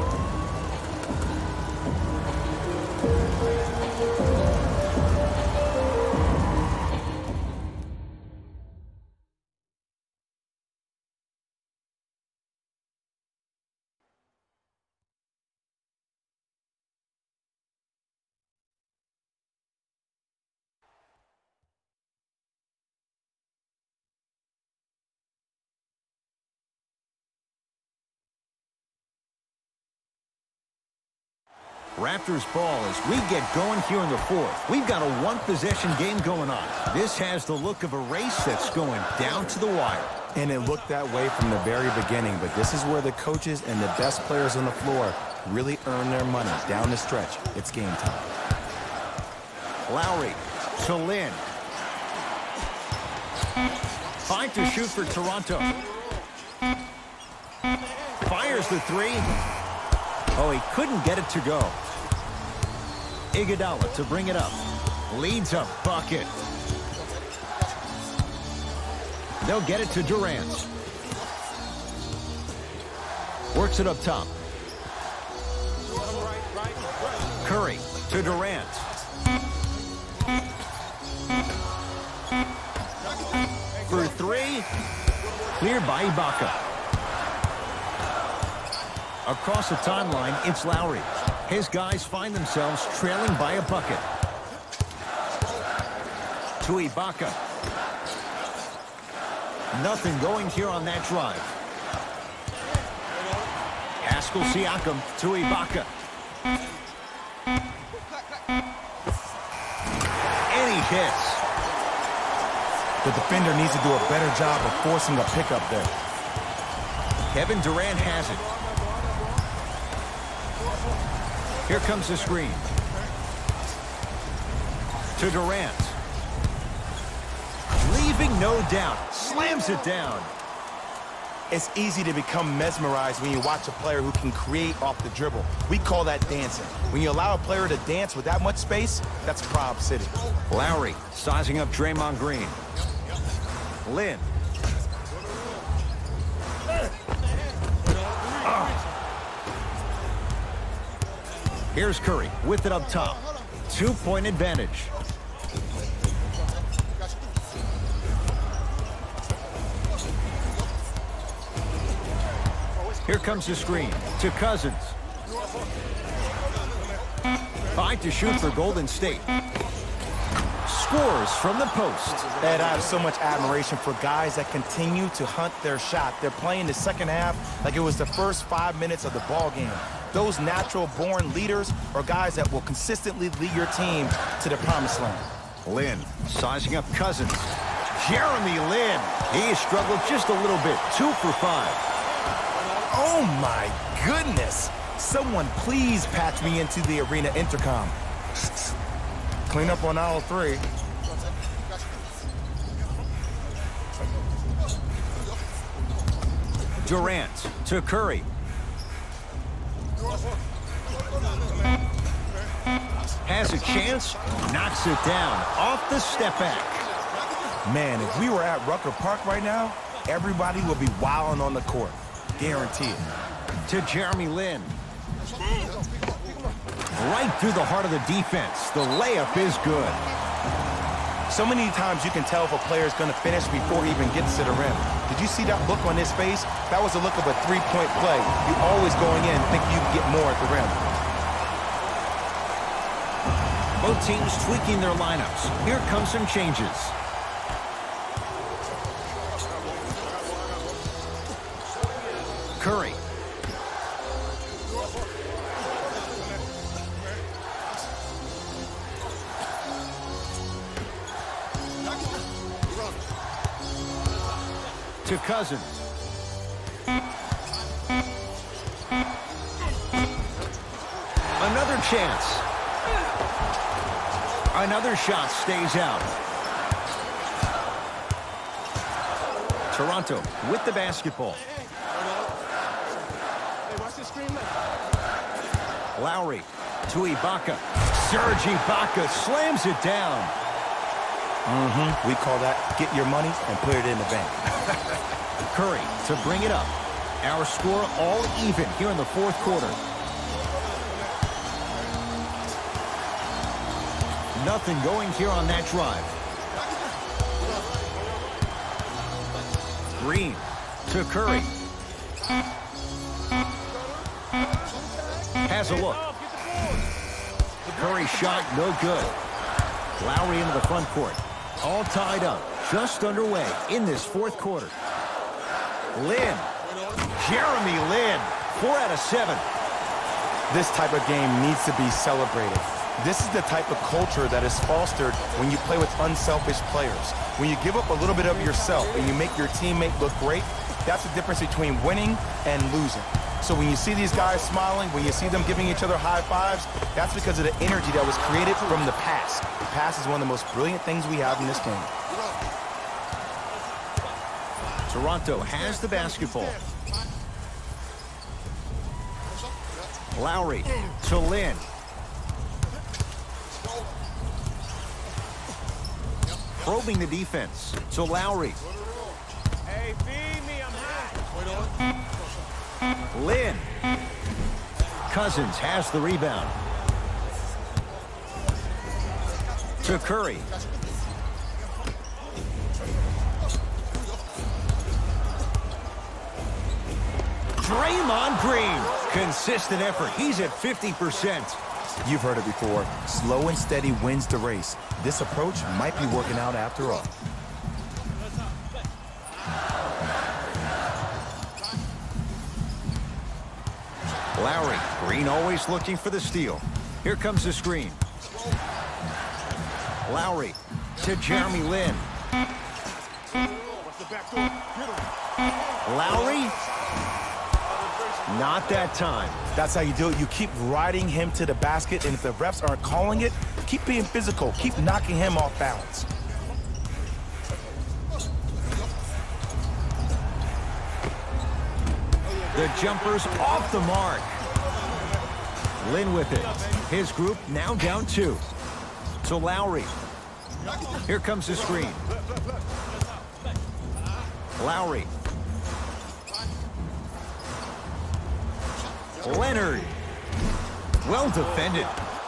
Raptors ball as we get going here in the fourth. We've got a one-possession game going on. This has the look of a race that's going down to the wire. And it looked that way from the very beginning, but this is where the coaches and the best players on the floor really earn their money down the stretch. It's game time. Lowry to Lin. Five to shoot for Toronto. Fires the three. Oh, he couldn't get it to go. Iguodala to bring it up. Leads a bucket. They'll get it to Durant. Works it up top. Curry to Durant. For three. Cleared by Ibaka. Across the timeline, it's Lowry. His guys find themselves trailing by a bucket. To Ibaka. Nothing going here on that drive. Pascal Siakam to Ibaka. And he hits. The defender needs to do a better job of forcing a pickup there. Kevin Durant has it. Here comes the screen. To Durant. Leaving no doubt. Slams it down. It's easy to become mesmerized when you watch a player who can create off the dribble. We call that dancing. When you allow a player to dance with that much space, that's Prob City. Lowry sizing up Draymond Green. Lin. Oh. Here's Curry with it up top. Two-point advantage. Here comes the screen to Cousins. Five to shoot for Golden State. Scores from the post. Ed, I have so much admiration for guys that continue to hunt their shot. They're playing the second half like it was the first five minutes of the ball game. Those natural-born leaders are guys that will consistently lead your team to the promised land. Lin sizing up Cousins. Jeremy Lin. He struggled just a little bit. Two for five. Oh, my goodness. Someone please patch me into the arena intercom. Clean up on aisle three. Durant to Curry. Has a chance, knocks it down off the step back. Man, if we were at Rucker Park right now, everybody would be wilding on the court. Guaranteed. To Jeremy Lin. Right through the heart of the defense. The layup is good. So many times you can tell if a player is going to finish before he even gets to the rim. Did you see that look on his face? That was the look of a three-point play. You always going in thinking you can get more at the rim. Both teams tweaking their lineups. Here come some changes. Curry. To Cousins. Another chance. Another shot stays out. Toronto with the basketball. Lowry to Ibaka. Serge Ibaka slams it down. Mm-hmm. We call that get your money and put it in the bank. Curry to bring it up. Our score all even here in the fourth quarter. Nothing going here on that drive. Green to Curry. Has a look. Curry shot no good. Lowry into the front court. All tied up. Just underway in this fourth quarter. Lin. Jeremy Lin. Four out of seven. This type of game needs to be celebrated. This is the type of culture that is fostered when you play with unselfish players. When you give up a little bit of yourself and you make your teammate look great, that's the difference between winning and losing. So when you see these guys smiling, when you see them giving each other high fives, that's because of the energy that was created from the pass. The pass is one of the most brilliant things we have in this game. Toronto has the basketball. Lowry to Lin. probing the defense. So Lowry. Hey, feed me, I'm hot. Lynn. Cousins has the rebound. To Curry. Draymond Green. Consistent effort. He's at fifty percent. You've heard it before. Slow and steady wins the race. This approach might be working out after all. Lowry. Green always looking for the steal. Here comes the screen. Lowry to Jeremy Lin. Lowry. Not that time. That's how you do it. You keep riding him to the basket, and if the refs aren't calling it, keep being physical. Keep knocking him off balance. The jumper's off the mark. Lin with it. His group now down two. So Lowry. Here comes the screen. Lowry. Leonard. Well defended.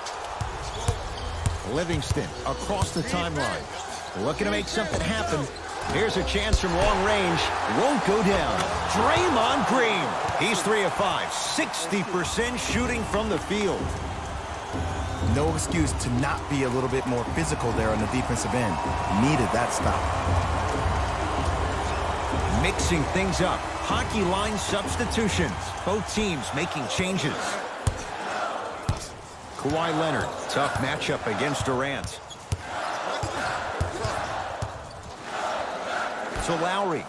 Livingston across the timeline. Looking to make something happen. Here's a chance from long range. Won't go down. Draymond Green. He's three of five. sixty percent shooting from the field. No excuse to not be a little bit more physical there on the defensive end. Needed that stop. Mixing things up. Hockey line substitutions. Both teams making changes. Kawhi Leonard. Tough matchup against Durant. So Lowry.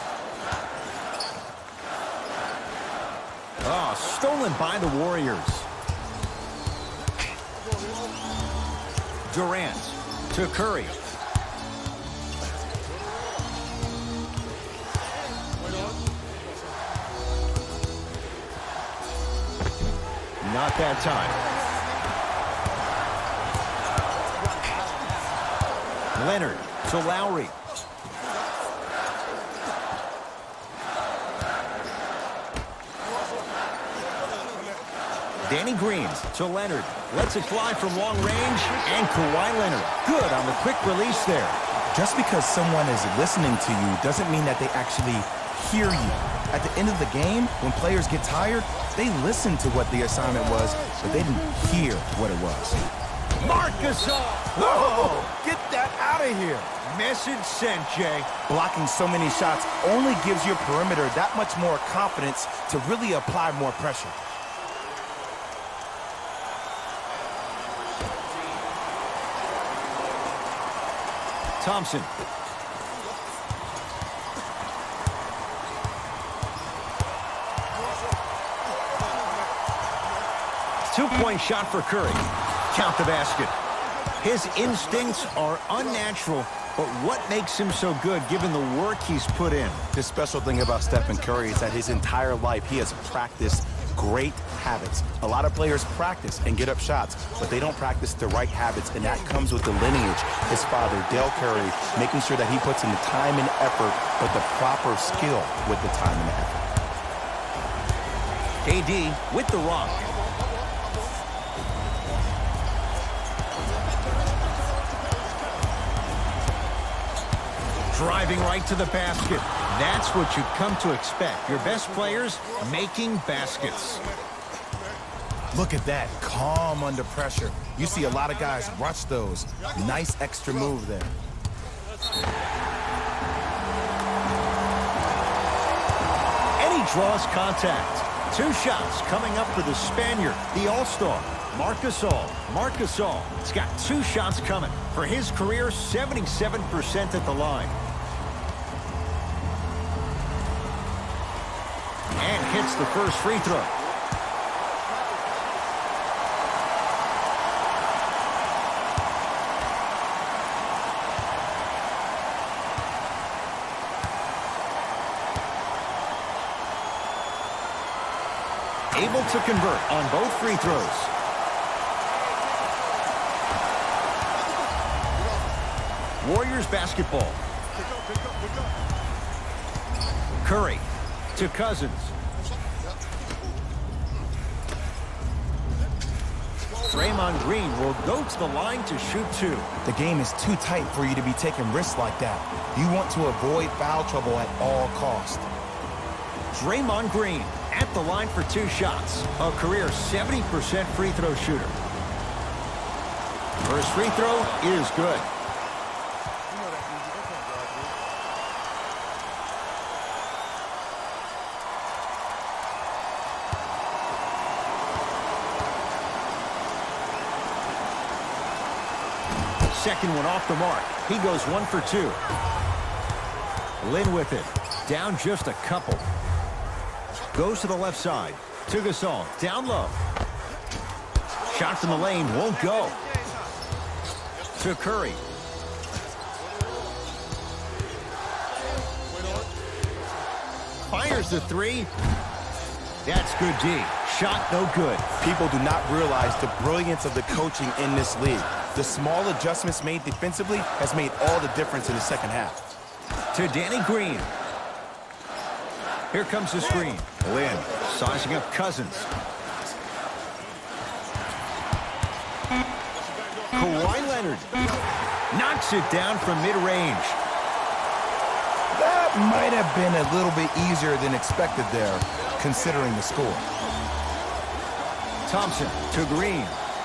Oh, stolen by the Warriors. Durant to Curry. Not that time. Leonard to Lowry. Danny Green to Leonard. Lets it fly from long range. And Kawhi Leonard. Good on the quick release there. Just because someone is listening to you doesn't mean that they actually hear you. At the end of the game, when players get tired, they listen to what the assignment was, but they didn't hear what it was. Marc Gasol. Whoa! Get that out of here. Message sent, Jay. Blocking so many shots only gives your perimeter that much more confidence to really apply more pressure. Thompson. Two-point shot for Curry. Count the basket. His instincts are unnatural, but what makes him so good given the work he's put in? The special thing about Stephen Curry is that his entire life he has practiced great habits. A lot of players practice and get up shots, but they don't practice the right habits, and that comes with the lineage. His father, Dale Curry, making sure that he puts in the time and effort, but the proper skill with the time and effort. K D with the rock. Driving right to the basket. That's what you've come to expect. Your best players making baskets. Look at that, calm under pressure. You see a lot of guys rush those. Nice extra move there. And he draws contact. Two shots coming up for the Spaniard, the All-Star, Marc Gasol. Marc Gasol has got two shots coming. For his career, seventy-seven percent at the line. And hits the first free throw. Able to convert on both free throws. Warriors basketball. Curry to Cousins. Draymond Green will go to the line to shoot two. The game is too tight for you to be taking risks like that. You want to avoid foul trouble at all costs. Draymond Green at the line for two shots. A career seventy percent free throw shooter. First free throw is good. Second one off the mark. He goes one for two. Lin with it. Down just a couple. Goes to the left side. To Gasol. Down low. Shot from the lane. Won't go. To Curry. Fires the three. That's good D. Shot no good. People do not realize the brilliance of the coaching in this league. The small adjustments made defensively has made all the difference in the second half. To Danny Green. Here comes the screen. Lin sizing up Cousins. Kawhi Leonard knocks it down from mid-range. That might have been a little bit easier than expected there, considering the score. Thompson to Green.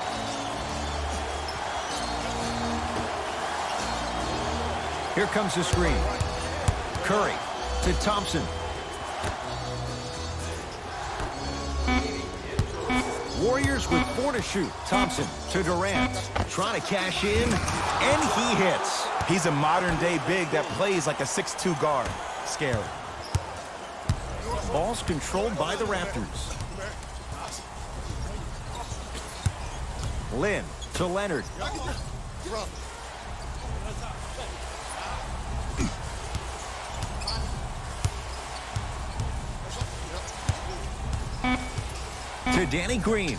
Here comes the screen. Curry to Thompson. Warriors with four to shoot. Thompson to Durant. Trying to cash in, and he hits. He's a modern-day big that plays like a six two guard. Scary. Ball's controlled by the Raptors. Lin to Leonard. To Danny Green.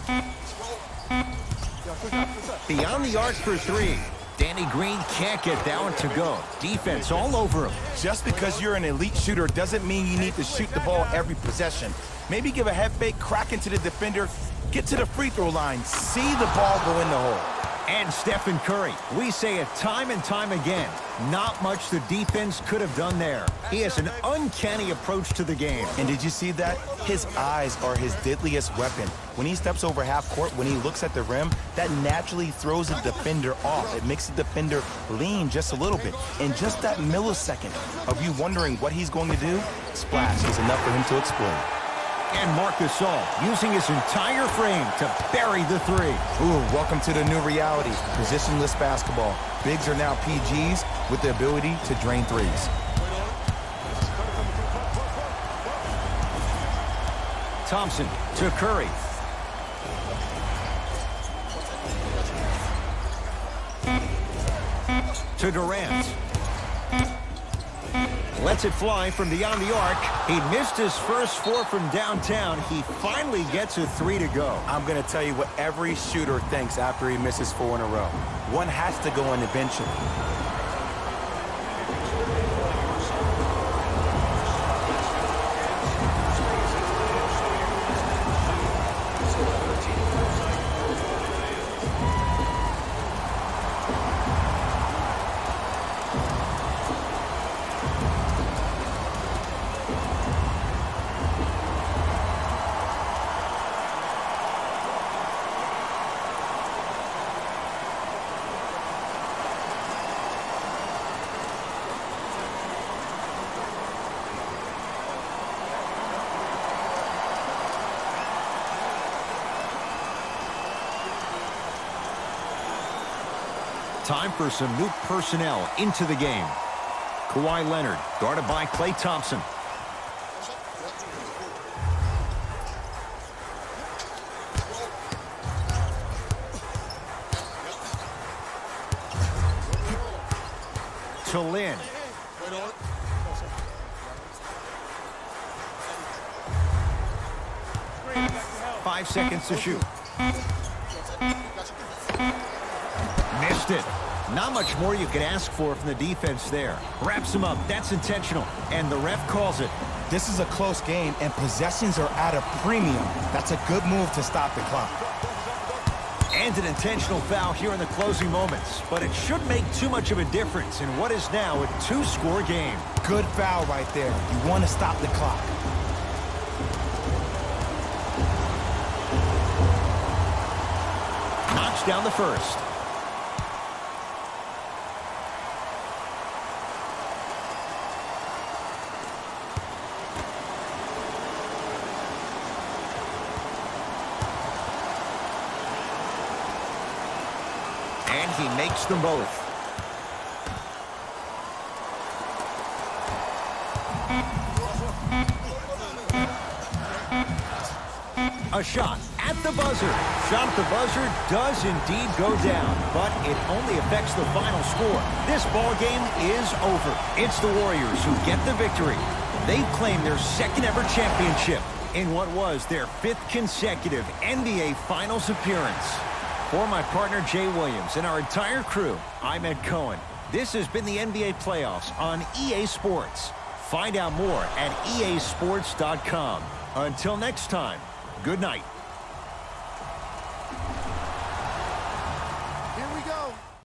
Beyond the arc for three. Danny Green can't get that one to go. Defense all over him. Just because you're an elite shooter doesn't mean you need to shoot the ball every possession. Maybe give a head fake, crack into the defender, get to the free throw line, see the ball go in the hole. And Stephen Curry, we say it time and time again, not much the defense could have done there. He has an uncanny approach to the game. And did you see that? His eyes are his deadliest weapon. When he steps over half court, when he looks at the rim, that naturally throws the defender off. It makes the defender lean just a little bit. And just that millisecond of you wondering what he's going to do, splash is enough for him to explode. And Marc Gasol using his entire frame to bury the three. Ooh, welcome to the new reality. Positionless basketball. Bigs are now P Gs with the ability to drain threes. Thompson to Curry. To Durant. Lets it fly from beyond the arc. He missed his first four from downtown. He finally gets a three to go. I'm going to tell you what every shooter thinks after he misses four in a row. One has to go in eventually. Time for some new personnel into the game. Kawhi Leonard, guarded by Klay Thompson. To Lin. Five seconds to shoot. Missed it. Not much more you could ask for from the defense there. Wraps him up. That's intentional. And the ref calls it. This is a close game, and possessions are at a premium. That's a good move to stop the clock. And an intentional foul here in the closing moments. But it shouldn't make too much of a difference in what is now a two-score game. Good foul right there. You want to stop the clock. Knocks down the first. And he makes them both. A shot at the buzzer. Shot at the buzzer does indeed go down, but it only affects the final score. This ball game is over. It's the Warriors who get the victory. They've claimed their second ever championship in what was their fifth consecutive N B A Finals appearance. For my partner Jay Williams and our entire crew, I'm Ed Cohen. This has been the N B A Playoffs on E A Sports. Find out more at E A sports dot com. Until next time, good night.